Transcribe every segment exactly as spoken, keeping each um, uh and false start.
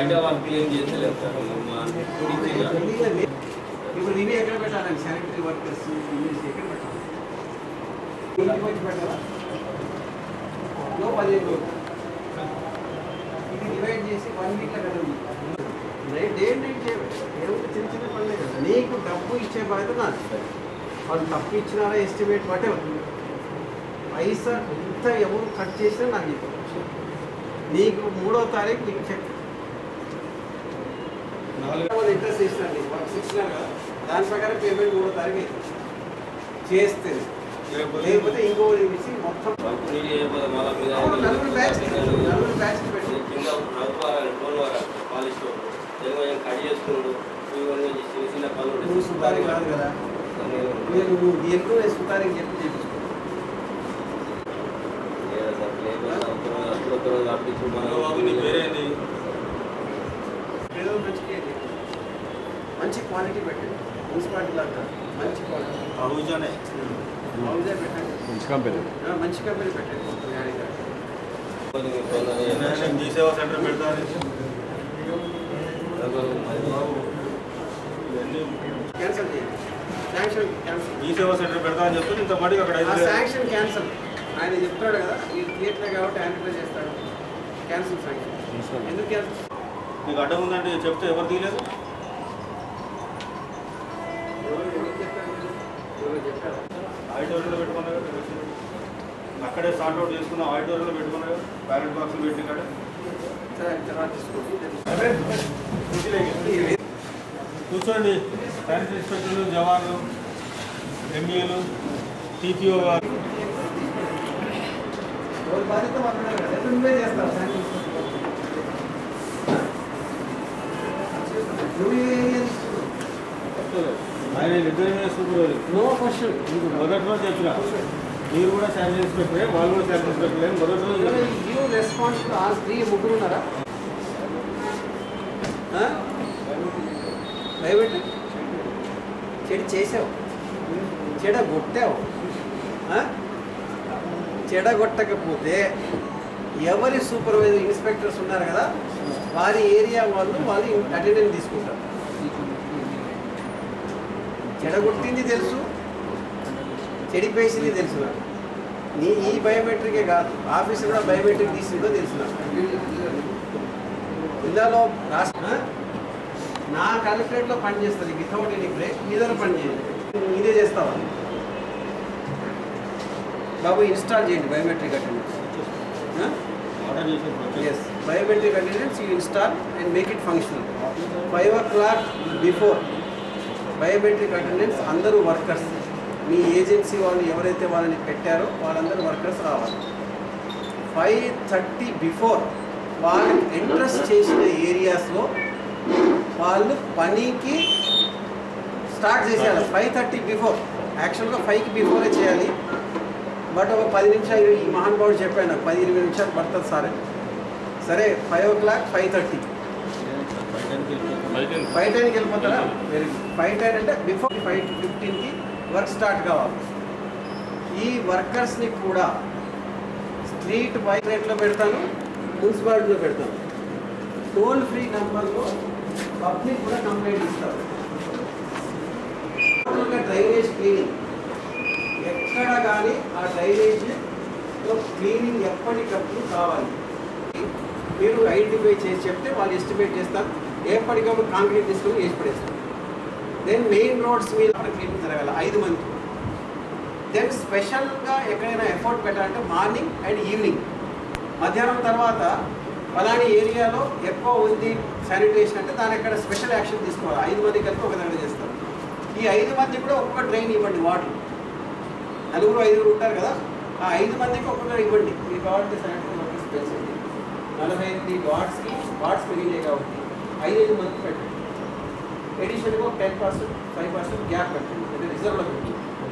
అంటే వాళ్ళు క్లీన్ చేస్తలేరు సార్. ఇప్పుడు ఇవి ఎక్కడ పెట్టాలండి? శానిటరీ వర్కర్స్ ఎక్కడ పెట్టాలి? ఇంటికి వచ్చి పెట్టాలా? పదిహేను రోజులు ఇది డివైడ్ చేసి వన్ వీక్లో కదండి. డే నైట్ ఏమిటి చిన్న చిన్న పనులే కదా. నీకు డబ్బు ఇచ్చే బాధ్యత నాది. వాళ్ళు తప్పు ఇచ్చినారా ఎస్టిమేట్ వాటే పైసా ఎంత ఎవరు కట్ చేసినా నాకు చెప్పచ్చు. నీకు మూడో తారీఖు నీకు చెక్ నాలుగు ఇంట్రెస్ట్ ఇచ్చినండి వర్క్స్ ఇచ్చినారు కదా, దాని ప్రకారం పేమెంట్ మూడో తారీఖు అవుతుంది చేస్తే. లేకపోతే ఇంకో ఇచ్చి మొత్తం నలుగురు బ్యాచ్ నలుగురు బ్యాచ్ పెట్టి కట్ చేసుకున్నాడు చిన్న చిన్న పనులు. నువ్వు సుతారికి రాదు కదా, నేను నువ్వు దీంట్లో నేను సుతారికి చెప్పి చేయించుకో. మంచి క్వాలిటీ పెట్టండి. మున్సిపాలిటీ లాగా మంచి క్వాలిటీ హౌజానే హౌజే పెట్టండి. మంచి కంపెనీ మంచి కంపెనీ పెట్టండి. మీ సేవా సెంటర్ పెడతారు. క్యాన్సల్ చేయండి. Sanction cancel. మీ సేవా సెంటర్ పెడతా అని చెప్తే ఇంత మటుకు అక్కడ శాంక్షన్ క్యాన్సల్. ఆయన చెప్తాడు కదా, ఈ థియేటర్ కాబట్టి ఆయన ఎట్లా చేస్తాడు? Cancel sanction. ఎందుకు క్యాన్సల్? నీకు అడ్డం ఉందంటే చెప్తే ఎవరు తీయలేదు. ఆడిటోరియంలో పెట్టుకున్నా కదా, అక్కడే సార్ట్ అవుట్ చేసుకున్నా. ఆడిటోరియంలో పెట్టుకున్నా కదా, బ్యాలెట్ బాక్సులు పెట్టి కాడ కూర్చోండి. శానిటరీ ఇన్స్పెక్టర్లు, జవాన్లు, ఎంఈలు, టీపీఓ గారు బాధ్యత నువ్వే చేస్తావు. ఆయన ఇద్దరి మీద సూపర్ నో క్వశ్చన్. మీకు మొదటి రోజు చెప్పిన మీరు కూడా శానిటరీ ఇన్స్పెక్టరే, వాళ్ళు కూడా శానిటరీ ఇన్స్పెక్టరే. మొదటి రోజు యూ రెస్పాన్సిబుల్. ఆ స్త్రీ ముగ్గురు ఉన్నారా? భయపెట్టి చెడు చేసావు, చెడ కొట్టావు. చెడగొట్టకపోతే ఎవరి సూపర్వైజర్ ఇన్స్పెక్టర్స్ ఉన్నారు కదా, వారి ఏరియా వాళ్ళు వాళ్ళు అటెండెన్స్ తీసుకుంటారు. చెడగొట్టింది తెలుసు, చెడిపేసింది తెలుసు. నీ ఈ బయోమెట్రికే కాదు, ఆఫీస్ కూడా బయోమెట్రిక్ తీసిందో తెలుసు. ఇందులో రాష్ట్ర నా కలెక్టరేట్లో పనిచేస్తుంది వితౌట్ ఎనీ బ్రేక్. ఇదర పని చేయండి, ఇదే చేస్తావా బాబు? ఇన్స్టాల్ చేయండి biometric attendance. Yes, biometric attendance you install and make it functional. Five o'clock before biometric attendance అందరూ వర్కర్స్, మీ ఏజెన్సీ వాళ్ళు ఎవరైతే వాళ్ళని పెట్టారో వాళ్ళందరూ వర్కర్స్ రావాలి. ఫైవ్ థర్టీ బిఫోర్ వాళ్ళకి ఇంట్రెస్ట్ చేసిన ఏరియాస్లో వాళ్ళు పనికి స్టార్ట్ చేసేయాలి. ఫైవ్ థర్టీ బిఫోర్ యాక్చువల్గా ఫైవ్కి బిఫోరే చేయాలి. బట్ ఒక పది నిమిషాలు ఈ మహానుభావుడు చెప్పాను నాకు పది ఇరవై నిమిషాలు పడుతుంది సార్. సరే five o'clock five thirty five టెన్కి వెళ్ళిపోతారా? Very good. ఫైవ్ టెన్ అంటే బిఫోర్ ఫైవ్ ఫిఫ్టీన్కి వర్క్ స్టార్ట్ కావాలి. ఈ వర్కర్స్ని కూడా స్ట్రీట్ వైట్ రేట్లో పెడతాను, మున్సిపాలిటీలో పెడతాను. టోల్ ఫ్రీ నెంబర్లో పబ్లిక్ కూడా కంప్లైంట్ ఇస్తారు. డ్రైనేజ్ క్లీనింగ్ ఎక్కడ కానీ ఆ డ్రైనేజ్లో క్లీనింగ్ ఎప్పటికప్పుడు కావాలి. మీరు ఐడెంటిఫై చేసి చెప్తే వాళ్ళు ఎస్టిమేట్ చేస్తారు. ఎప్పటికప్పుడు కాంక్రీట్ తీసుకొని వేసి పడేస్తారు. దెన్ మెయిన్ రోడ్స్ మీద క్లీనింగ్ జరగాలి ఐదు మంది. దెన్ స్పెషల్గా ఎక్కడైనా ఎఫర్ట్ పెట్టాలంటే మార్నింగ్ అండ్ ఈవినింగ్. మధ్యాహ్నం తర్వాత ఫలాని ఏరియాలో ఎక్కువ ఉంది శానిటేషన్ అంటే దాని ఎక్కడ స్పెషల్ యాక్షన్ తీసుకోవాలి. ఐదు మంది కలిపి ఒక దగ్గర చేస్తారు. ఈ ఐదు మంది కూడా ఒక్కొక్క డ్రైన్ ఇవ్వండి. వాటర్ నలుగురు ఐదుగురు ఉంటారు కదా, ఆ ఐదు మందికి ఒక్కొక్కరు ఇవ్వండి. మీకు కావాలంటే శానిటరీ వర్కర్స్ తెలిసింది నలభై ఎనిమిది వార్డ్స్కి వార్డ్స్ పెరిగినాయి కాబట్టి ఐదు ఐదు మంది పెట్టండి. ఎడిషన్గా ఒక ten percent five percent gap పెట్టండి, అంటే రిజర్వ్లో పెట్టండి.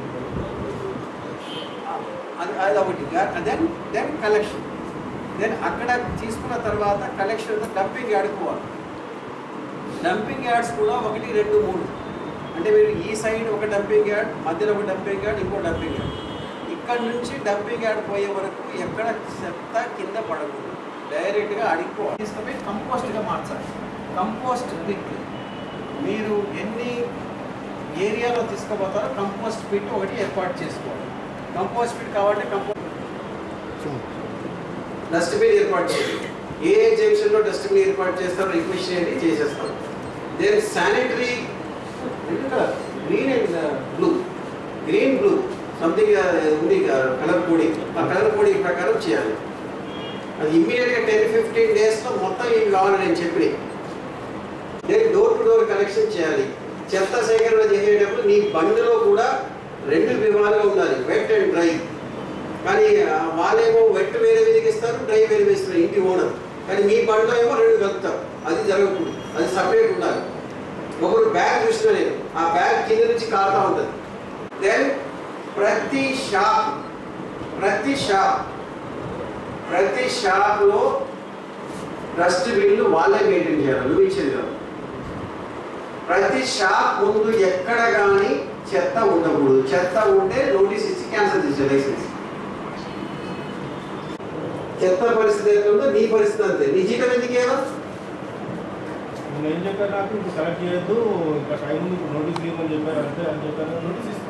అది అది ఒకటి. Then then collection. దెన్ అక్కడ తీసుకున్న తర్వాత కలెక్షన్ డంపింగ్ యార్డ్కి పోవాలి. డంపింగ్ యార్డ్స్ కూడా ఒకటి రెండు మూడు అంటే మీరు ఈ సైడ్ ఒక డంపింగ్ యార్డ్, మధ్యలో ఒక డంపింగ్ యార్డ్, ఇంకో డంపింగ్ యార్డ్. ఇక్కడ నుంచి డంపింగ్ యార్డ్ పోయే వరకు ఎక్కడ చెత్త కింద పడకూడదు. డైరెక్ట్గా అడిగిపోవాలి. తీసుకుపోయి కంపోస్ట్గా మార్చాలి. కంపోస్ట్ పిట్ మీరు ఎన్ని ఏరియాలో తీసుకుపోతారో కంపోస్ట్ పిట్ ఒకటి ఏర్పాటు చేసుకోవాలి. కంపోస్ట్ పిట్ కావాలంటే కంపోస్ట్ డస్ట్బిన్ ఏర్పాటు చేయాలి. ఏ ఏ జంక్షన్లో డస్ట్బిన్ ఏర్పాటు చేస్తారో రిక్వెస్ట్ చేయండి, చేసేస్తాం. Then sanitary green and blue green blue something ఉంది కలర్ కోడింగ్, ఆ కలర్ కోడింగ్ ప్రకారం చేయాలి. అది ఇమ్మీడియట్గా టెన్ ఫిఫ్టీన్ డేస్లో మొత్తం ఇవి కావాలి నేను చెప్పి. నేను డోర్ టు డోర్ కలెక్షన్ చేయాలి. చెత్త సేకరణ చేసేటప్పుడు నీ బండిలో కూడా రెండు విధాలుగా ఉండాలి, వెట్ అండ్ డ్రై. కానీ వాళ్ళేమో వెట్ వేరే వెతికిస్తారు, డ్రై వేరే వేస్తారు ఇంటి ఓనర్. కానీ మీ బండిలో ఏమో రెండు కలుపుతారు. అది జరగకూడదు, అది సపరేట్ ఉండాలి. ఒకరు బ్యాగ్ చూసిన నేను, ఆ బ్యాగ్ కింద నుంచి కారుతూ ఉంటుంది. దెన్ ప్రతి షాప్ ప్రతి షాప్ ప్రతి షాప్లో డస్ట్బిన్లు వాళ్ళే మెయింటైన్ చేయాలి, నువ్వు ఇచ్చేది కాదు. ప్రతి షాప్ ముందు ఎక్కడ కానీ చెత్త ఉండకూడదు. చెత్త ఉంటే నోటీస్ ఇచ్చి క్యాన్సిల్ చేసే లైసెన్స్. చెత్త పరిస్థితి ఎంత ఉందో నీ పరిస్థితి అంతే. నీ జీతం ఎందుకు ఏమో నేను ఏం చెప్పారు, నాకు ఇంకా సెలెక్ట్ చేయొద్దు, ఇంకా టైం ఉంది, ఇప్పుడు నోటీస్ ఇవ్వమని చెప్పారు అంతే అని చెప్పారు. నోటీస్ ఇస్తాను.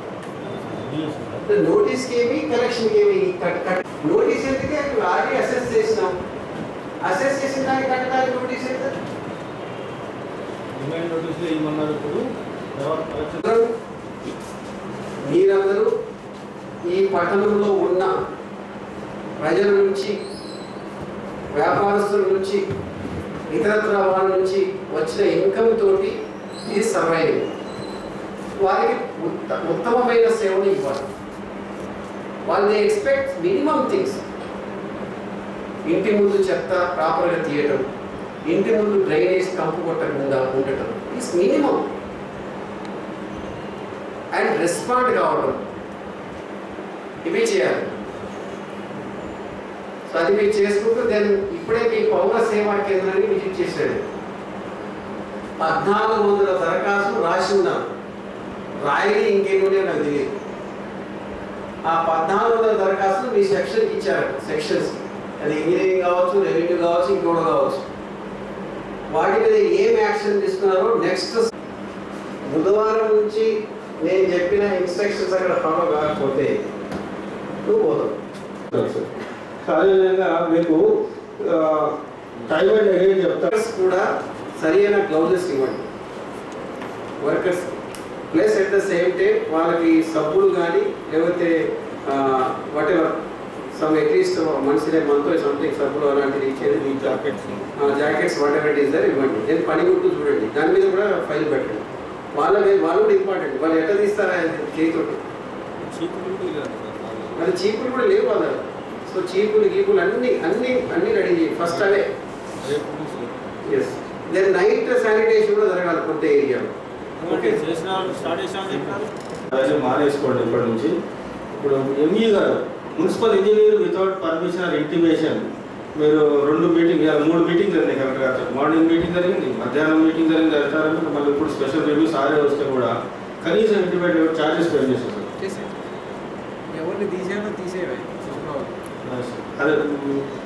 నోటీస్కి ఏమి కలెక్షన్కి ఏమి నోటీస్ ఎందుకే ఆల్రెడీ అసెస్ చేసినాం. అసెస్ చేసిన దానికి కట్టడానికి నోటీస్ ఎంత? డిమాండ్ నోటీసులు ఏమన్నారు ఇప్పుడు తర్వాత మీరందరూ ఈ పట్టణంలో ఉన్న ప్రజల నుంచి, వ్యాపారస్తుల నుంచి, ఇతరత్ర వాళ్ళ నుంచి వచ్చిన ఇన్కమ్ తోటి ఇది సర్వైవింగ్. వారికి ఉత్త ఉత్తమమైన సేవలు ఇవ్వాలి. వాళ్ళు ఎక్స్పెక్ట్ మినిమం థింగ్స్. ఇంటి ముందు చెత్త ప్రాపర్గా తీయటం, ఇంటి ముందు డ్రైనేజ్ కంపు కొట్టకుండా ఉండటం ఈస్ మినిమం. అండ్ రెస్పాండ్ కావడం, ఇవి చేయాలి. సో అది మీరు చేసుకుంటూ దెన్ ఇప్పుడే మీ పౌర సేవా కేంద్రాన్ని విజిట్ చేశాడు. పద్నాలుగు వందల దరఖాస్తులు రాసి ఉన్నాను. రాయని ఇంకేముండే నాకు తెలియదు. ఆ పద్నాలుగు వందల దరఖాస్తులు మీ సెక్షన్కి ఇచ్చారు. సెక్షన్స్ అది ఇంజనీరింగ్ కావచ్చు, రెవెన్యూ కావచ్చు, ఇంకోటి కావచ్చు. వాటి మీద ఏం యాక్షన్ తీసుకున్నారో నెక్స్ట్ బుధవారం నుంచి నేను చెప్పిన ఇన్స్ట్రక్షన్స్ అక్కడ ఫాలో కాకపోతే నువ్వు పోతావు. అదేవిధంగా మీకు టైం అండ్ అగైన్ చెప్తారు కూడా సరైన గ్లౌజెస్ ఇవ్వండి workers. Plus at the same time వాళ్ళకి సబ్బులు కానీ లేకపోతే వాట్ ఎవర్ సమ్ అట్లీస్ట్ మనిషినే మనతో సంథింగ్ సబ్బులు అలాంటివి ఇచ్చేది, jackets jackets whatever it is there ఇవ్వండి. నేను పని గుర్తు చూడండి, దాని మీద కూడా ఫైల్ పెట్టండి. వాళ్ళ వాళ్ళు కూడా ఇంపార్టెంట్. వాళ్ళు ఎట్లా తీస్తారా చేతితోటి? మరి చీపులు కూడా లేవు వాళ్ళ. సో చీపులు గీపులు అన్ని అన్ని అన్ని రెడీ చేయి ఫస్ట్. అవే ఎస్. దెన్ నైట్ శానిటేషన్ కూడా జరగాలి కొత్త ఏరియాలో. ఓకే చేసిన స్టార్ట్ చేసామని చెప్పారు. అదే మానేసుకోండి ఇప్పటి నుంచి. ఇప్పుడు ఎంఈ గారు municipal engineer without permission or intimation మీరు రెండు మీటింగ్ మూడు మీటింగ్ జరిగినాయి కరెక్ట్గా. మార్నింగ్ మీటింగ్ జరిగింది, మధ్యాహ్నం మీటింగ్ జరిగింది, అధికారంగా మళ్ళీ ఇప్పుడు స్పెషల్ రివ్యూ సారే వస్తే కూడా కనీసం ఇంటిమేట్ ఛార్జెస్ పే చేసేసారు. ఎవరిని తీసేయాలో తీసేవే. అదే